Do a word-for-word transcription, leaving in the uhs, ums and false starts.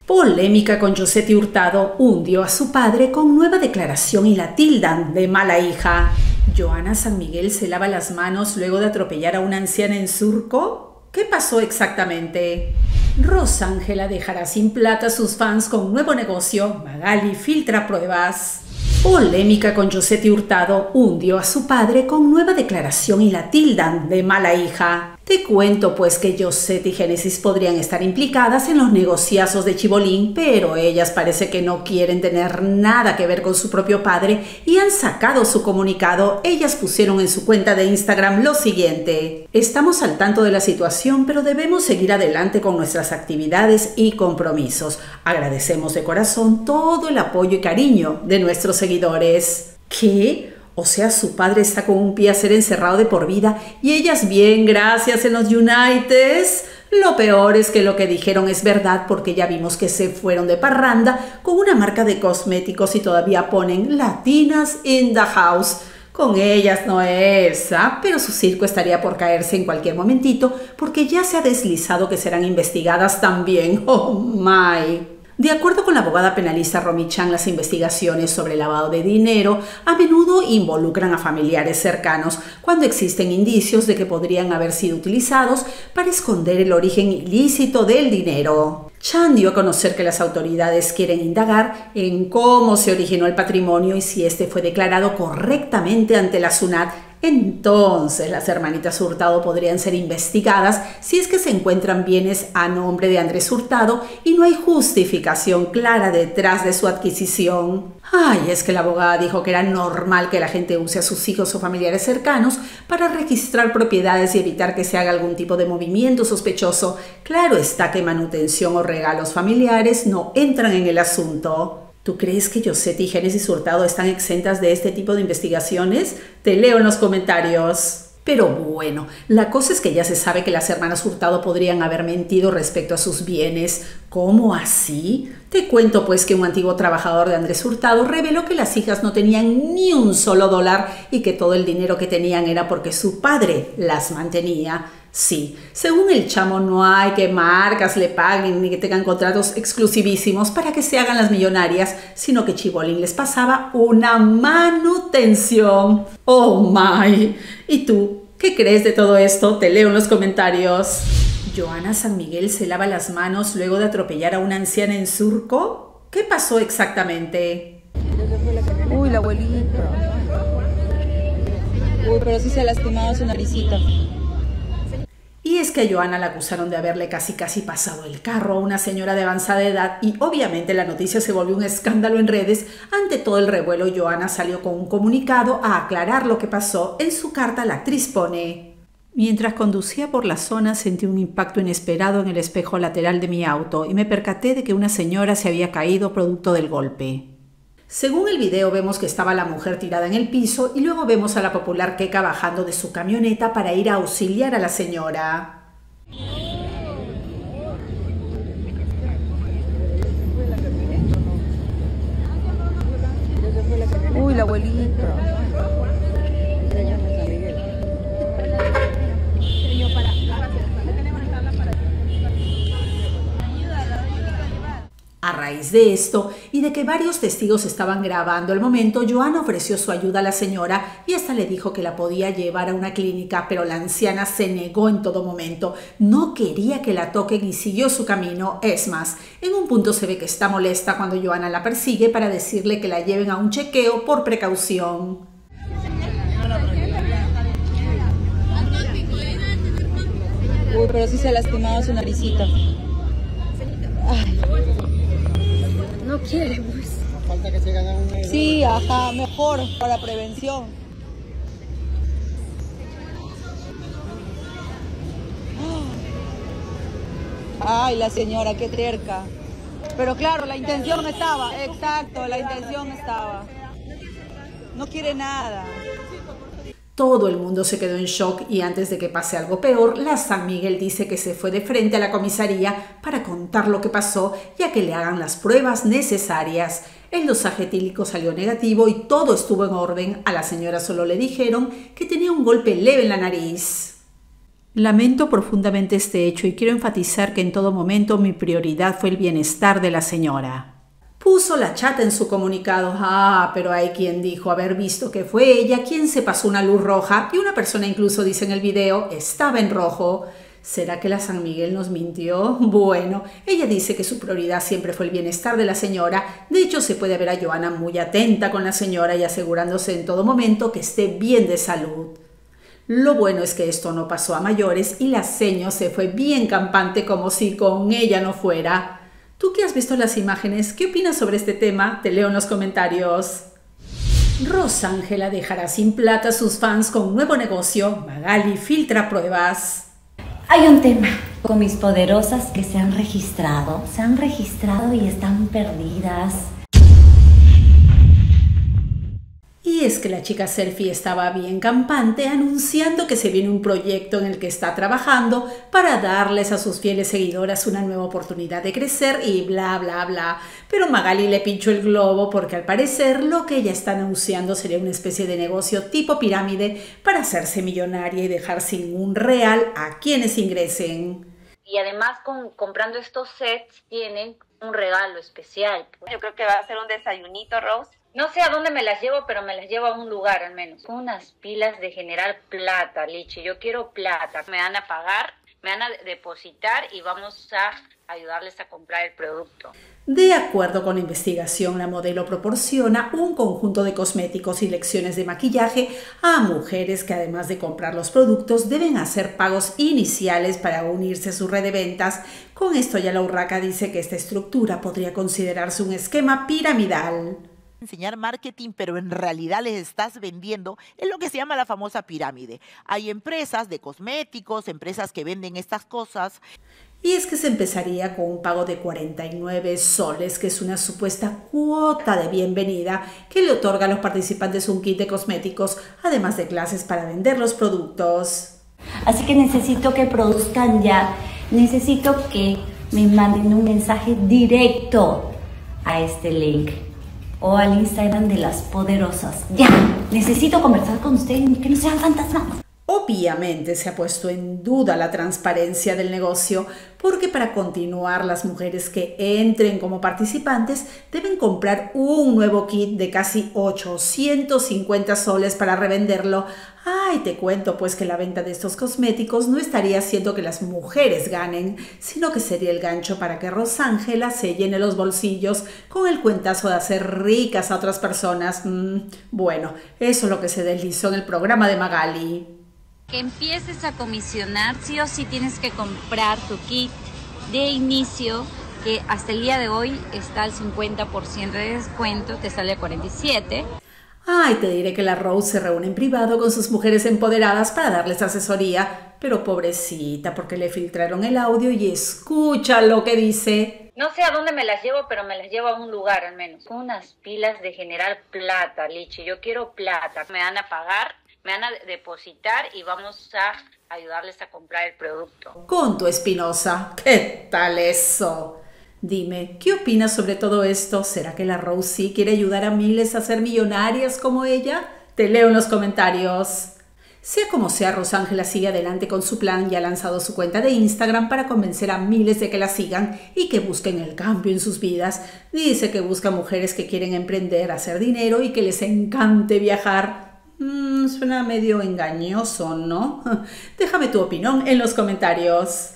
Polémica con Yosetti Hurtado hundió a su padre con nueva declaración y la tildan de mala hija. ¿Johanna San Miguel se lava las manos luego de atropellar a una anciana en Surco? ¿Qué pasó exactamente? Rosángela dejará sin plata a sus fans con nuevo negocio. Magali filtra pruebas. Polémica con Yosetti Hurtado hundió a su padre con nueva declaración y la tildan de mala hija. Te cuento pues que Yosetti y Génesis podrían estar implicadas en los negociazos de Chibolín, pero ellas parece que no quieren tener nada que ver con su propio padre y han sacado su comunicado. Ellas pusieron en su cuenta de Instagram lo siguiente: estamos al tanto de la situación, pero debemos seguir adelante con nuestras actividades y compromisos. Agradecemos de corazón todo el apoyo y cariño de nuestros seguidores. ¿Qué? O sea, su padre está con un pie a ser encerrado de por vida y ellas bien, gracias, en los Uniteds. Lo peor es que lo que dijeron es verdad, porque ya vimos que se fueron de parranda con una marca de cosméticos y todavía ponen Latinas in the house. Con ellas no es, ¿ah? Pero su circo estaría por caerse en cualquier momentito, porque ya se ha deslizado que serán investigadas también. ¡Oh, my! De acuerdo con la abogada penalista Romy Chan, las investigaciones sobre lavado de dinero a menudo involucran a familiares cercanos cuando existen indicios de que podrían haber sido utilizados para esconder el origen ilícito del dinero. Chan dio a conocer que las autoridades quieren indagar en cómo se originó el patrimonio y si este fue declarado correctamente ante la SUNAT. Entonces las hermanitas Hurtado podrían ser investigadas si es que se encuentran bienes a nombre de Andrés Hurtado y no hay justificación clara detrás de su adquisición. Ay, es que la abogada dijo que era normal que la gente use a sus hijos o familiares cercanos para registrar propiedades y evitar que se haga algún tipo de movimiento sospechoso. Claro está que manutención o regalos familiares no entran en el asunto. ¿Tú crees que Yosetti y Génesis Hurtado están exentas de este tipo de investigaciones? Te leo en los comentarios. Pero bueno, la cosa es que ya se sabe que las hermanas Hurtado podrían haber mentido respecto a sus bienes. ¿Cómo así? Te cuento pues que un antiguo trabajador de Andrés Hurtado reveló que las hijas no tenían ni un solo dólar y que todo el dinero que tenían era porque su padre las mantenía. Sí, según el chamo no hay que marcas le paguen ni que tengan contratos exclusivísimos para que se hagan las millonarias, sino que Chibolín les pasaba una manutención. ¡Oh, my! ¿Y tú? ¿Qué crees de todo esto? Te leo en los comentarios. ¿Johanna San Miguel se lava las manos luego de atropellar a una anciana en Surco? ¿Qué pasó exactamente? Uy, la abuelita. Uy, pero sí se ha lastimado su naricita. Y es que a Johanna la acusaron de haberle casi casi pasado el carro a una señora de avanzada edad y obviamente la noticia se volvió un escándalo en redes. Ante todo el revuelo, Johanna salió con un comunicado a aclarar lo que pasó. En su carta la actriz pone: mientras conducía por la zona sentí un impacto inesperado en el espejo lateral de mi auto y me percaté de que una señora se había caído producto del golpe. Según el video vemos que estaba la mujer tirada en el piso y luego vemos a la popular Keka bajando de su camioneta para ir a auxiliar a la señora. Uy, la abuelita. A raíz de esto y de que varios testigos estaban grabando el momento, Johanna ofreció su ayuda a la señora y hasta le dijo que la podía llevar a una clínica, pero la anciana se negó en todo momento. No quería que la toquen y siguió su camino. Es más, en un punto se ve que está molesta cuando Johanna la persigue para decirle que la lleven a un chequeo por precaución. Uy, pero sí se ha lastimado su naricita. Ay. No quiere, pues. Falta que se gane un negro. Sí, ajá, mejor para prevención. Ay, la señora, qué terca. Pero claro, la intención estaba, exacto, la intención estaba. No quiere nada. Todo el mundo se quedó en shock y antes de que pase algo peor, la San Miguel dice que se fue de frente a la comisaría para contar lo que pasó y a que le hagan las pruebas necesarias. El dosaje etílico salió negativo y todo estuvo en orden. A la señora solo le dijeron que tenía un golpe leve en la nariz. Lamento profundamente este hecho y quiero enfatizar que en todo momento mi prioridad fue el bienestar de la señora. Puso la chata en su comunicado. Ah, pero hay quien dijo haber visto que fue ella quien se pasó una luz roja y una persona incluso dice en el video estaba en rojo. ¿Será que la San Miguel nos mintió? Bueno, ella dice que su prioridad siempre fue el bienestar de la señora. De hecho, se puede ver a Joana muy atenta con la señora y asegurándose en todo momento que esté bien de salud. Lo bueno es que esto no pasó a mayores y la seño se fue bien campante como si con ella no fuera. ¿Tú que has visto las imágenes? ¿Qué opinas sobre este tema? Te leo en los comentarios. Rosángela dejará sin plata a sus fans con un nuevo negocio. Magali filtra pruebas. Hay un tema con mis poderosas que se han registrado, se han registrado y están perdidas. Y es que la chica selfie estaba bien campante anunciando que se viene un proyecto en el que está trabajando para darles a sus fieles seguidoras una nueva oportunidad de crecer y bla bla bla. Pero Magali le pinchó el globo porque al parecer lo que ella está anunciando sería una especie de negocio tipo pirámide para hacerse millonaria y dejar sin un real a quienes ingresen. Y además con, comprando estos sets tienen un regalo especial. Yo creo que va a ser un desayunito, Rose. No sé a dónde me las llevo, pero me las llevo a un lugar al menos. Unas pilas de generar plata, Lichi. Yo quiero plata. Me van a pagar, me van a depositar y vamos a ayudarles a comprar el producto. De acuerdo con la investigación, la modelo proporciona un conjunto de cosméticos y lecciones de maquillaje a mujeres que además de comprar los productos deben hacer pagos iniciales para unirse a su red de ventas. Con esto ya la urraca dice que esta estructura podría considerarse un esquema piramidal. Enseñar marketing, pero en realidad les estás vendiendo, es lo que se llama la famosa pirámide. Hay empresas de cosméticos, empresas que venden estas cosas. Y es que se empezaría con un pago de cuarenta y nueve soles, que es una supuesta cuota de bienvenida que le otorga a los participantes un kit de cosméticos, además de clases para vender los productos. Así que necesito que produzcan ya, necesito que me manden un mensaje directo a este link o al Instagram de las poderosas. Ya, necesito conversar con ustedes, que no sean fantasmas. Obviamente se ha puesto en duda la transparencia del negocio porque para continuar las mujeres que entren como participantes deben comprar un nuevo kit de casi ochocientos cincuenta soles para revenderlo. Ay, te cuento pues que la venta de estos cosméticos no estaría haciendo que las mujeres ganen, sino que sería el gancho para que Rosángela se llene los bolsillos con el cuentazo de hacer ricas a otras personas. Mm, bueno, eso es lo que se deslizó en el programa de Magali. Que empieces a comisionar, sí o sí tienes que comprar tu kit de inicio, que hasta el día de hoy está al cincuenta por ciento de descuento, te sale cuarenta y siete por ciento. Ay, te diré que la Rose se reúne en privado con sus mujeres empoderadas para darles asesoría, pero pobrecita, porque le filtraron el audio y escucha lo que dice. No sé a dónde me las llevo, pero me las llevo a un lugar al menos. Unas pilas de generar plata, Lichi. Yo quiero plata. Me van a pagar, me van a depositar y vamos a ayudarles a comprar el producto. Con tu Espinosa, ¿qué tal eso? Dime, ¿qué opinas sobre todo esto? ¿Será que la Rose sí quiere ayudar a miles a ser millonarias como ella? Te leo en los comentarios. Sea como sea, Rosángela sigue adelante con su plan y ha lanzado su cuenta de Instagram para convencer a miles de que la sigan y que busquen el cambio en sus vidas. Dice que busca mujeres que quieren emprender, hacer dinero y que les encante viajar. Mm, suena medio engañoso, ¿no? Déjame tu opinión en los comentarios.